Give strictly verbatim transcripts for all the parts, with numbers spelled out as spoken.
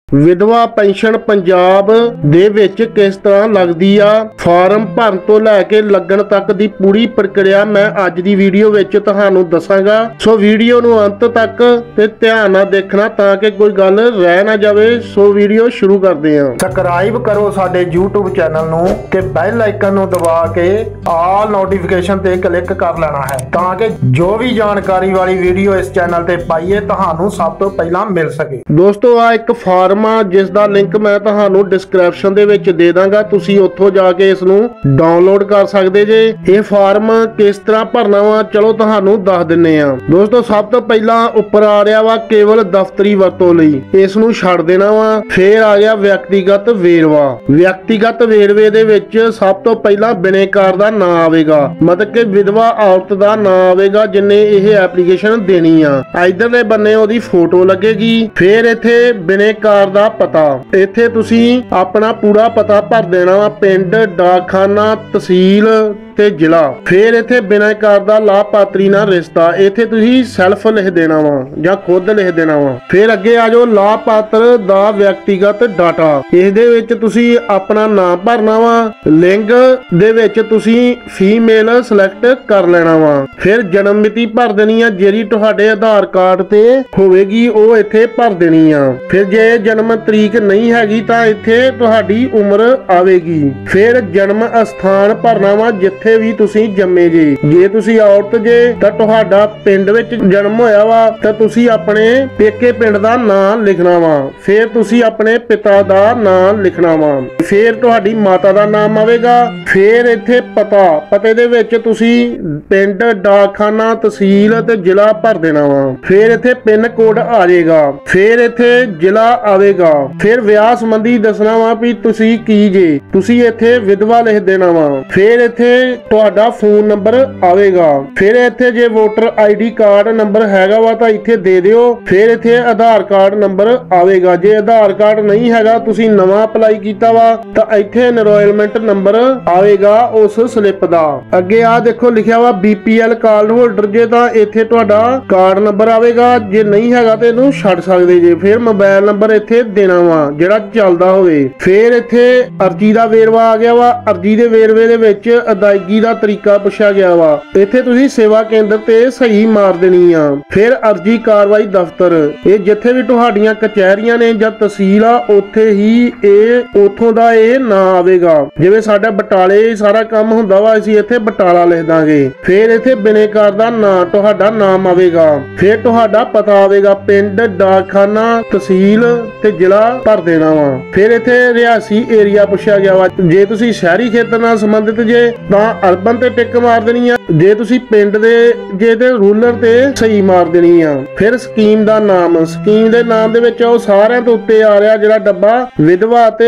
विधवा पेंशन पंजाब दे विच किस तरह लगदी आ, फार्म भरन तो लैके लगन तक दी पूरी प्रक्रिया मैं अज दी वीडियो विच तुहानू दसांगा। सो वीडियो नू अंत तक ते ध्यान नाल देखना ताकि कोई गल रह ना जावे। सो वीडियो शुरू करदे हां। सबसक्राइब करो साडे यूट्यूब चैनल नू ते बैल आइकन नू दबा के ऑल नोटिफिकेशन ते क्लिक कर लेना है ताकि जो भी जानकारी वाली वीडियो इस चैनल ते पाइए तुहानू सब तो पहला मिल सके। दोस्तों आ एक फार्म जिस दा लिंक मैं तुहानू डिस्क्रिप्शन दे विच दे दांगा, तुसी उत्थों जाके इस नू डाउनलोड कर सकदे जे। ये फार्म किस तरह भरना वा चलो तुहानू दस दिन्ने आ। दोस्तों सब तो पहला उपर आ रहा वा केवल दफ्तरी वरतों लई, इस नू छड्ड देना वा। फिर आ गया व्यक्तिगत वेरवा। व्यक्तिगत वेरवे दे विच सब तो पहला बिनेकार दा नाम आवेगा, मतलब कि विधवा औरत दा नाम आवेगा जिन्ने यह एप्लीकेशन देनी आ। इधरले बन्ने ओदी फोटो लगेगी। फिर इत्थे बिनेकार दा पता, इत्थे तुसी अपना पूरा पता भर देना वा, पिंड, डाकखाना, तहसील ते जिला। फिर इत्थे बिनेकार दा लाभपात्री नाल रिश्ता, इत्थे तुसी सैल्फ लिख देना वा जां खुद लिख देना वा। फिर अगे आ जाओ लाभपात्र दा व्यक्तिगत डाटा, इस दे विच तुसी अपना नाम भरना वा। लिंग दे विच तुसी फीमेल सिलेक्ट कर लेना वा। फिर जन्म मिति भर देनी आ, जेरी तुहाडे आधार कार्ड ते होवेगी ओ इत्थे भर देनी आ। फिर जे जन्म तरीक नहीं हैगी तां इत्थे तुहाडी उम्र आवेगी। फिर जन्म स्थान भरना वा जिथे भी तुसी जम्मे जे। जे तुसी औरत जे तां तुहाडा पिंड विच जन्म होया वा तां तुसी अपने पेके पिंड दा नाम लिखना वा। फिर तुसी अपने पिता दा नाम लिखना वा। फिर तुहाडी माता दा नाम आवेगा। फिर इत्थे पता, पते दे विच तुसी पिंड, डाकखाना, तहसील ते जिला भर देना वा। फिर इत्थे पिन कोड आ जाएगा। फिर इत्थे जिला आवेगा। फिर विआह संबंधी दसना वा भी तुसी की जे, तुसी इत्थे विधवा लिख देना वा। फिर इत्थे तुहाडा फोन नंबर आवेगा। फिर इत्थे जे वोटर आईडी कार्ड नंबर हैगा वा तां इत्थे दे दिओ। फिर इत्थे आधार कार्ड नंबर आवेगा। जे आधार कार्ड नहीं हैगा, तुसी नवां अप्लाई कीता वा तां इत्थे एनरोलमेंट नंबर आवेगा उस स्लिप दा। अगे आ देखो लिखिया वा बीपीएल कार्ड होल्डर जे तां इत्थे तुहाडा कार्ड नंबर आवेगा। जे नहीं हैगा ते इहनू छड्ड सकदे जे। फिर मोबाइल नंबर इत्थे देना वा जेड़ा चलदा होवे। फिर इत्थे अर्जी दा वेरवा आ गया वा। अर्जी दे वेरवे दे विच अदायगी दा तरीका पुछया गया वा। इत्थे तुसी सेवा केंद्र ते सही मार देनी आ। फिर अर्जी कार्रवाई दफ्तर, ये जिथे भी तुहाडीਆਂ कचहरियां ने ਜਾਂ तहसील आ ਉੱਥੇ ही ਇਹ ਉਥੋਂ ਦਾ ਇਹ ਨਾਂ ਆਵੇਗਾ। ਜਿਵੇਂ ਸਾਡਾ ਬਟਾਲੇ ਸਾਰਾ ਕੰਮ ਹੁੰਦਾ ਵਾ, ਅਸੀਂ ਇੱਥੇ ਬਟਾਲਾ ਲਿਖ ਦਾਂਗੇ। ਫਿਰ ਇੱਥੇ ਬਿਨੇਕਾਰ ਦਾ ਨਾਂ, ਤੁਹਾਡਾ ਨਾਮ ਆਵੇਗਾ। ਫਿਰ ਤੁਹਾਡਾ ਪਤਾ ਆਵੇਗਾ, ਪਿੰਡ, ਡਾਕਖਾਨਾ, ਤਹਿਸੀਲ ਤੇ ਜ਼ਿਲ੍ਹਾ ਭਰ ਦੇਣਾ ਵਾ। ਫਿਰ ਇੱਥੇ ਰਿਹਾਸੀ ਏਰੀਆ ਪੁੱਛਿਆ ਗਿਆ ਵਾ। ਜੇ ਤੁਸੀਂ ਸ਼ਹਿਰੀ ਖੇਤਰ ਨਾਲ ਸੰਬੰਧਿਤ ਜੇ ਤਾਂ ਅਰਬਨ ਤੇ ਟਿਕ ਮਾਰ ਦੇਣੀ ਆ। ਜੇ ਤੁਸੀਂ ਪਿੰਡ ਦੇ ਜੇ ਤੇ ਰੂਰਲ ਤੇ ਸਹੀ ਮਾਰ ਦੇਣੀ ਆ। ਫਿਰ ਸਕੀਮ ਦਾ ਨਾਮ, ਸਕੀਮ ਦੇ ਨਾਮ ਦੇ ਵਿੱਚ ਉਹ ਸਾਰਿਆਂ ਤੋਂ ਉੱਤੇ ਆ ਰਿਹਾ ਜਿਹੜਾ ਡੱਬਾ ਵਿਧਵਾ ਤੇ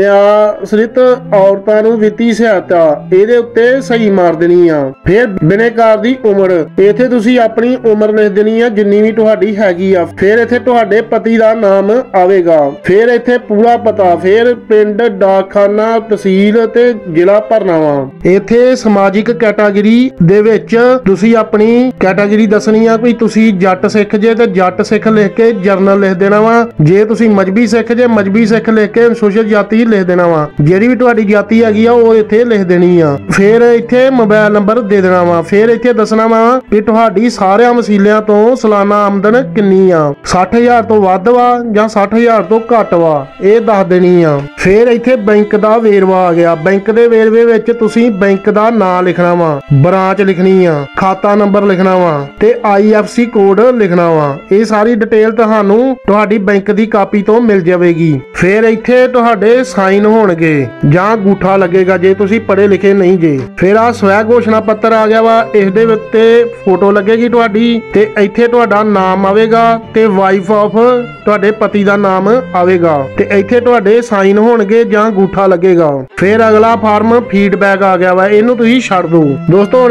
ਨਿਆਸਰਿਤ ਔਰਤਾਂ ਨੂੰ ਵਿੱਤੀ ਸਹਾਇਤਾ, ਇਹਦੇ ਉੱਤੇ ਸਹੀ ਮਾਰ ਦੇਣੀ ਆ। ਫਿਰ ਬਿਨੇਕਾਰ ਦੀ ਉਮਰ, ਇੱਥੇ ਤੁਸੀਂ ਆਪਣੀ ਉਮਰ ਲਿਖ ਦੇਣੀ ਆ ਜਿੰਨੀ ਵੀ ਤੁਹਾਡੀ ਹੈਗੀ ਆ। ਫਿਰ ਇੱਥੇ ਤੁਹਾਡੇ ਪਤੀ ਦਾ ਨਾਮ ਆਵੇਗਾ। ਫਿਰ ਇੱਥੇ ਪੂਰਾ ਪਤਾ, ਫਿਰ ਪਿੰਡ, ਡਾਕਖਾਨਾ, ਤਹਿਸੀਲ ਤੇ ਜ਼ਿਲ੍ਹਾ ਭਰਨਾ ਵਾ। ਇੱਥੇ ਸਮਾਜਿਕ ਕੈਟਾਗਰੀ ਦੇ ਵਿੱਚ ਤੁਸੀਂ ਆਪਣੀ ਕੈਟਾਗਰੀ ਦੱਸਣੀ ਆ ਵੀ ਤੁਸੀਂ ਜੱਟ ਸਿੱਖ ਜੇ ਤੇ ਜੱਟ ਸਿੱਖ ਲਿਖ ਕੇ ਜਰਨਲ ਲਿਖ ਦੇਣਾ ਵਾ। ਜੇ ਤੁਸੀਂ ਮਜਬੀ ਸਿੱਖ ਜੇ ਮਜਬੀ ਸਿੱਖ ਲਿਖ ਕੇ ਅਨੁਸੂਚਿਤ ਜਾਤੀ ਲਿਖ ਦੇਣਾ ਵਾ। ਜਿਹੜੀ ਵੀ ਤੁਹਾਡੀ ਜਾਤੀ ਹੈਗੀ ਆ ਉਹ ਇੱਥੇ ਲਿਖ ਦੇਣੀ ਆ। ਫਿਰ ਇੱਥੇ ਮੋਬਾਈਲ ਨੰਬਰ ਦੇ ਦੇਣਾ ਵਾ। ਫਿਰ ਇੱਥੇ ਦੱਸਣਾ ਵਾ ਕਿ ਤੁਹਾਡੀ ਸਾਰਿਆਂ ਵਸੀਲਿਆਂ ਤੋਂ ਸਾਲਾਨਾ ਆਮਦਨ ਕਿੰਨੀ ਆ, ਸੱਠ ਹਜ਼ਾਰ ਤੋਂ ਵੱਧ ਵਾ ਜਾਂ ਸੱਠ ਹਜ਼ਾਰ ਤੋਂ ਘੱਟ ਵਾ, ਇਹ ਦੱਸ ਦੇਣੀ ਆ। ਫਿਰ ਇੱਥੇ ਬੈਂਕ ਦਾ ਵੇਰਵਾ ਆ ਗਿਆ। ਬੈਂਕ ਦੇ ਵੇਰਵੇ ਵਿੱਚ ਤੁਸੀਂ ਬੈਂਕ ਦਾ ਨਾਮ ਲਿਖਣਾ ਵਾ, ਬ੍ਰਾਂਚ ਲਿਖਣੀ ਆ, ਖਾਤਾ ਨੰਬਰ ਲਿਖਣਾ ਵਾ ਤੇ ਆਈ ਐਫ ਸੀ ਕੋਡ ਲਿਖਣਾ ਵਾ। ਇਹ ਸਾਰੀ ਡਿਟੇਲ ਤੁਹਾਨੂੰ ਤੁਹਾਡੀ ਬੈਂਕ ਦੀ ਕਾਪੀ ਤੋਂ ਮਿਲ ਜਾਵੇਗੀ। ਫਿਰ ਇੱਥੇ ਤੁਹਾਡੇ ਸਾਈਨ ਹੋਣਗੇ ਜਾਂ ਅੰਗੂਠਾ ਲੱਗੇਗਾ ਜੇ ਤੁਸੀਂ ਪੜ੍ਹੇ ਲਿਖੇ ਨਹੀਂ ਜੇ। ਫਿਰ ਆ ਸਵੈ ਘੋਸ਼ਣਾ ਪੱਤਰ ਆ ਗਿਆ ਵਾ। ਇਸ ਦੇ ਉੱਤੇ ਫੋਟੋ ਲੱਗੇਗੀ ਤੁਹਾਡੀ ਤੇ ਇੱਥੇ ਤੁਹਾਡਾ ਨਾਮ ਆਵੇਗਾ ਤੇ ਵਾਈਫ ਆਫ ਤੁਹਾਡੇ ਪਤੀ ਦਾ ਨਾਮ ਆਵੇਗਾ ਤੇ ਇੱਥੇ ਤੁਹਾਡੇ ਸਾਈਨ ਹੋਣਗੇ ਜਾਂ ਅੰਗੂਠਾ ਲੱਗੇਗਾ। ਫਿਰ ਅਗਲਾ ਫਾਰਮ ਫੀਡਬੈਕ ਆ ਗਿਆ ਵਾ, ਇਹਨੂੰ ਤੁਸੀਂ ਛੱਡ ਦਿਓ। ਦੋਸਤੋ ਹੁਣ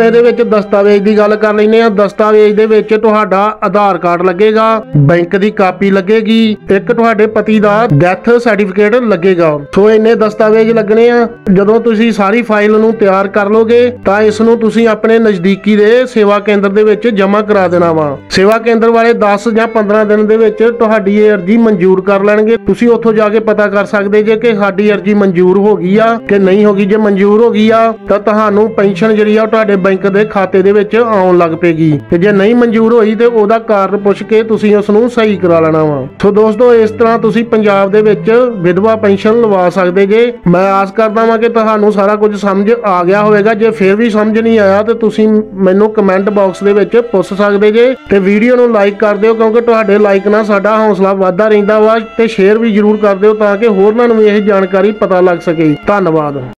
ਇਹਦੇ ਵਿੱਚ ਦਸਤਾਵੇਜ਼ ਦੀ ਗੱਲ ਕਰ ਲੈਨੇ ਆ। ਦਸਤਾਵੇਜ਼ ਦੇ ਵਿੱਚ ਤੁਹਾਡਾ ਆਧਾਰ ਕਾਰਡ ਲੱਗੇਗਾ, ਬੈਂਕ ਦੀ ਕਾਪੀ ਲੱਗੇਗੀ, ਇੱਕ ਤੁਹਾਡੇ ਪਤੀ ਦਾ ਡੈਥ ਸਰਟੀਫਿਕੇਟ ਲੱਗੇਗਾ। ਸੋ ਇੰਨੇ ਦਸਤਾਵੇਜ਼ ਲੱਗਣੇ ਆ। ਜਦੋਂ ਤੁਸੀਂ ਸਾਰੀ ਫਾਈਲ ਨੂੰ ਤਿਆਰ ਕਰ ਲੋਗੇ ਤਾਂ ਇਸ ਨੂੰ ਤੁਸੀਂ ਆਪਣੇ ਨਜ਼ਦੀਕੀ ਦੇ ਸੇਵਾ ਕੇਂਦਰ ਦੇ ਵਿੱਚ ਜਮ੍ਹਾਂ ਕਰਾ ਦੇਣਾ ਵਾ। ਸੇਵਾ ਕੇਂਦਰ ਵਾਲੇ ਦਸ ਜਾਂ ਪੰਦਰਾਂ ਦਿਨ ਦੇ ਵਿੱਚ ਤੁਹਾਡੀ ਇਹ ਅਰਜ਼ੀ ਮਨਜ਼ੂਰ ਕਰ ਲੈਣਗੇ। ਤੁਸੀਂ ਉੱਥੋਂ ਜਾ ਕੇ ਪਤਾ ਕਰ ਸਕਦੇ ਜੇ ਕਿ ਸਾਡੀ ਅਰਜ਼ੀ ਮਨਜ਼ੂਰ ਹੋ ਗਈ ਆ ਕਿ ਨਹੀਂ ਹੋ ਗਈ। ਜੇ ਮਨਜ਼ੂਰ ਹੋ ਗਈ ਆ ਤਾਂ ਤੁਹਾਨੂੰ ਪੈਨਸ਼ਨ ਜਿਹੜੀ ਆ ਤੁਹਾਡੇ ਬੈਂਕ ਦੇ ਖਾਤੇ ਦੇ ਵਿੱਚ ਆਉਣ ਲੱਗ ਪੇਗੀ, ਤੇ ਜੇ ਨਹੀਂ ਮਨਜ਼ੂਰ ਹੋਈ ਤੇ ਉਹਦਾ ਕਾਰਨ ਪੁੱਛ ਕੇ ਤੁਸੀਂ ਉਸ ਨੂੰ ਸਹੀ ਕਰਾ ਲੈਣਾ ਵਾ। ਸੋ ਦੋਸਤੋ, ਇਸ ਤਰ੍ਹਾਂ ਤੁਸੀਂ ਪੰਜਾਬ ਦੇ ਵਿੱਚ ਵਿਧਵਾ ਪੈਨਸ਼ਨ ਲਵਾ ਸਕਦੇ ਜੇ। ਮੈਂ ਆਸ ਕਰਦਾ ਵਾਂ ਕਿ ਤੁਹਾਨੂੰ ਸਾਰਾ ਕੁਝ ਸਮਝ ਆ ਗਿਆ ਹੋਵੇਗਾ। ਜੇ ਫਿਰ ਵੀ ਸਮਝ ਨਹੀਂ ਆਇਆ ਤੇ ਤੁਸੀਂ ਮੈਨੂੰ ਕਮੈਂਟ ਬਾਕਸ ਦੇ ਵਿੱਚ ਪੁੱਛ ਸਕਦੇ ਜੇ, ਤੇ ਵੀਡੀਓ ਨੂੰ ਲਾਈਕ ਕਰ ਦਿਓ ਕਿਉਂਕਿ ਤੁਹਾਡੇ ਲਾਈਕ ਨਾਲ ਸਾਡਾ ਹੌਸਲਾ ਵੱਧਦਾ ਰਹਿੰਦਾ ਵਾ, ਤੇ ਸ਼ੇਅਰ ਵੀ ਜ਼ਰੂਰ ਕਰ ਦਿਓ ਤਾਂ ਕਿ ਹੋਰਨਾਂ ਨੂੰ ਵੀ ਇਹ ਜਾਣਕਾਰੀ ਪਤਾ ਲੱਗ ਸਕੇ। ਧੰਨਵਾਦ।